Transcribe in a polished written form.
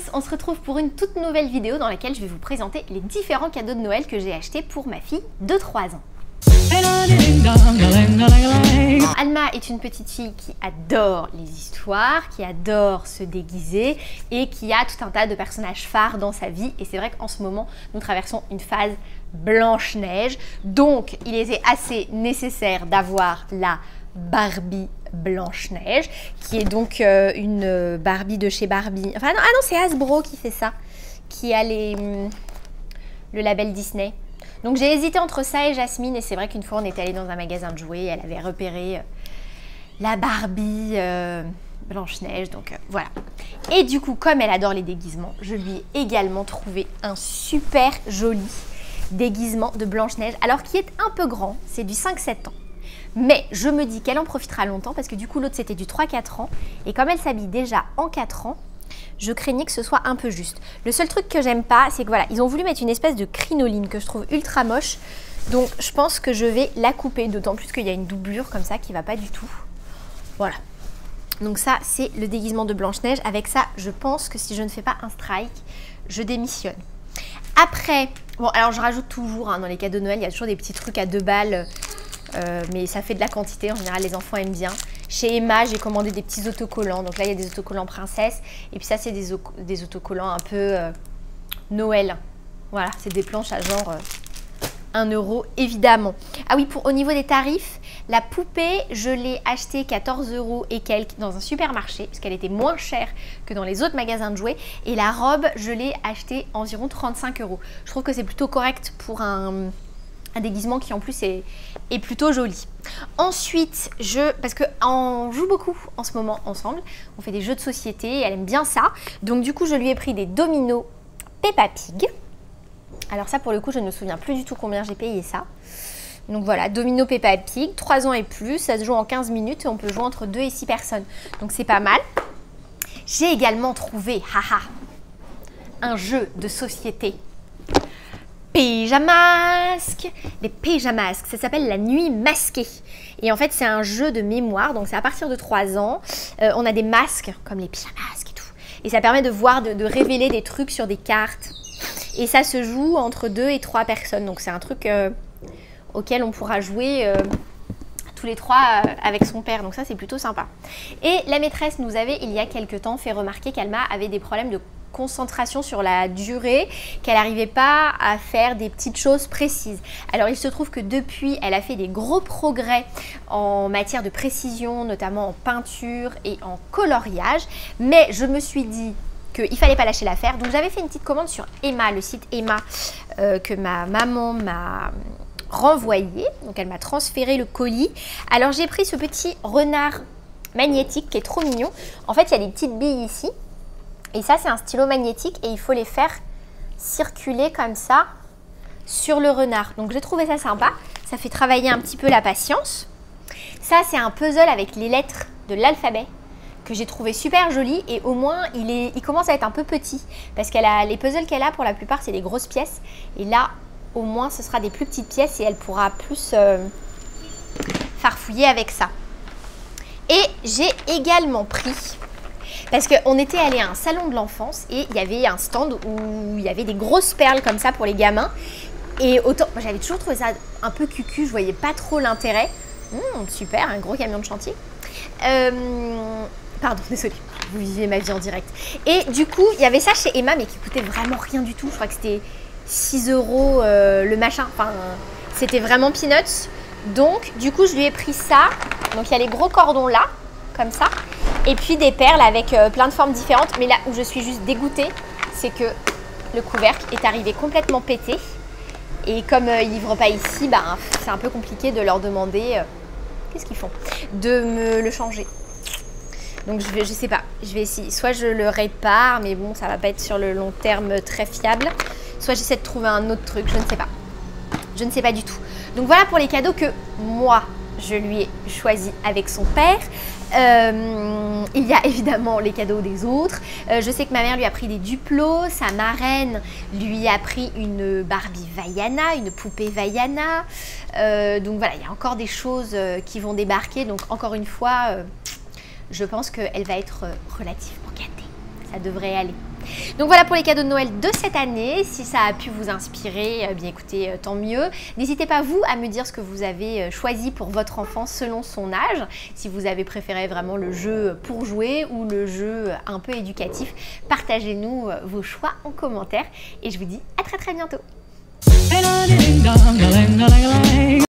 on se retrouve pour une toute nouvelle vidéo dans laquelle je vais vous présenter les différents cadeaux de Noël que j'ai achetés pour ma fille de 3 ans. Alma est une petite fille qui adore les histoires, qui adore se déguiser et qui a tout un tas de personnages phares dans sa vie. Et c'est vrai qu'en ce moment, nous traversons une phase Blanche-Neige. Donc, il était assez nécessaire d'avoir la Barbie Blanche-Neige, qui est donc une Barbie de chez Barbie. Enfin, non, c'est Hasbro qui fait ça, qui a le label Disney. Donc j'ai hésité entre ça et Jasmine, et c'est vrai qu'une fois on était allé dans un magasin de jouets, elle avait repéré la Barbie Blanche-Neige, donc voilà. Et du coup, comme elle adore les déguisements, je lui ai également trouvé un super joli déguisement de Blanche-Neige, alors qui est un peu grand, c'est du 5-7 ans. Mais je me dis qu'elle en profitera longtemps, parce que du coup l'autre c'était du 3-4 ans, et comme elle s'habille déjà en 4 ans, je craignais que ce soit un peu juste. Le seul truc que j'aime pas, c'est que voilà, ils ont voulu mettre une espèce de crinoline que je trouve ultra moche. Donc je pense que je vais la couper, d'autant plus qu'il y a une doublure comme ça qui va pas du tout. Voilà. Donc ça, c'est le déguisement de Blanche-Neige. Avec ça, je pense que si je ne fais pas un strike, je démissionne. Après, bon alors je rajoute toujours, hein, dans les cadeaux de Noël, il y a toujours des petits trucs à 2 balles. Mais ça fait de la quantité, en général les enfants aiment bien. Chez Emma, j'ai commandé des petits autocollants. Donc là, il y a des autocollants princesse. Et puis ça, c'est des autocollants un peu Noël. Voilà, c'est des planches à genre 1 euro, évidemment. Ah oui, au niveau des tarifs, la poupée, je l'ai achetée 14 € et quelques dans un supermarché, parce qu'elle était moins chère que dans les autres magasins de jouets. Et la robe, je l'ai achetée environ 35 €. Je trouve que c'est plutôt correct pour un déguisement qui en plus est plutôt joli. Ensuite, parce qu'on joue beaucoup en ce moment ensemble, on fait des jeux de société et elle aime bien ça. Donc du coup, je lui ai pris des dominos Peppa Pig. Alors ça, pour le coup, je ne me souviens plus du tout combien j'ai payé ça. Donc voilà, domino Peppa Pig, 3 ans et plus, ça se joue en 15 minutes et on peut jouer entre 2 et 6 personnes. Donc c'est pas mal. J'ai également trouvé, un jeu de société. Pyjamasque. Les pyjamasques, ça s'appelle la nuit masquée. Et en fait, c'est un jeu de mémoire, donc c'est à partir de 3 ans. On a des masques, comme les pyjamasques et tout. Et ça permet de voir, de révéler des trucs sur des cartes. Et ça se joue entre 2 et 3 personnes. Donc c'est un truc auquel on pourra jouer tous les 3 avec son père. Donc ça, c'est plutôt sympa. Et la maîtresse nous avait, il y a quelques temps, fait remarquer qu'Alma avait des problèmes de concentration sur la durée, qu'elle n'arrivait pas à faire des petites choses précises. Alors il se trouve que depuis, elle a fait des gros progrès en matière de précision, notamment en peinture et en coloriage, mais je me suis dit qu'il ne fallait pas lâcher l'affaire, donc j'avais fait une petite commande sur Emma, le site Emma, que ma maman m'a renvoyé, donc elle m'a transféré le colis. Alors j'ai pris ce petit renard magnétique qui est trop mignon. En fait, il y a des petites billes ici. Et ça, c'est un stylo magnétique et il faut les faire circuler comme ça sur le renard. Donc, j'ai trouvé ça sympa. Ça fait travailler un petit peu la patience. Ça, c'est un puzzle avec les lettres de l'alphabet que j'ai trouvé super joli. Et au moins, il commence à être un peu petit. Parce qu'elle a les puzzles qu'elle a, pour la plupart, c'est des grosses pièces. Et là, au moins, ce sera des plus petites pièces et elle pourra plus farfouiller avec ça. Et j'ai également pris... Parce qu'on était allé à un salon de l'enfance et il y avait un stand où il y avait des grosses perles comme ça pour les gamins. Et autant, j'avais toujours trouvé ça un peu cucu, je voyais pas trop l'intérêt. Super, un gros camion de chantier. Pardon, désolée, vous vivez ma vie en direct. Et du coup, il y avait ça chez Emma, mais qui coûtait vraiment rien du tout. Je crois que c'était 6 € le machin. Enfin, c'était vraiment peanuts. Donc, du coup, je lui ai pris ça. Donc, il y a les gros cordons là, comme ça. Et puis des perles avec plein de formes différentes. Mais là où je suis juste dégoûtée, c'est que le couvercle est arrivé complètement pété. Et comme ils livrent pas ici, c'est un peu compliqué de leur demander, qu'est-ce qu'ils font, de me le changer. Donc je sais pas, je vais essayer. Soit je le répare, mais bon, ça va pas être sur le long terme très fiable. Soit j'essaie de trouver un autre truc, je ne sais pas. Je ne sais pas du tout. Donc voilà pour les cadeaux que moi, je lui ai choisi avec son père. Il y a évidemment les cadeaux des autres. Je sais que ma mère lui a pris des duplos, sa marraine lui a pris une Barbie Vaiana, une poupée Vaiana. Donc voilà, il y a encore des choses qui vont débarquer. Donc encore une fois, je pense qu'elle va être relativement gâtée. Ça devrait aller. Donc voilà pour les cadeaux de Noël de cette année. Si ça a pu vous inspirer, bien écoutez, tant mieux. N'hésitez pas vous à me dire ce que vous avez choisi pour votre enfant selon son âge. Si vous avez préféré vraiment le jeu pour jouer ou le jeu un peu éducatif, partagez-nous vos choix en commentaire et je vous dis à très bientôt.